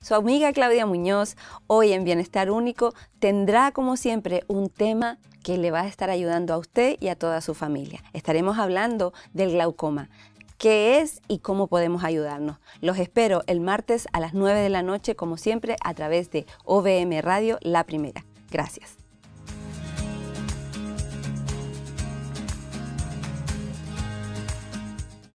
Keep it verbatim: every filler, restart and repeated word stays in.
Su amiga Claudia Muñoz, hoy en Bienestar Único, tendrá como siempre un tema que le va a estar ayudando a usted y a toda su familia. Estaremos hablando del glaucoma. ¿Qué es y cómo podemos ayudarnos? Los espero el martes a las nueve de la noche, como siempre, a través de O V M Radio, La Primera. Gracias.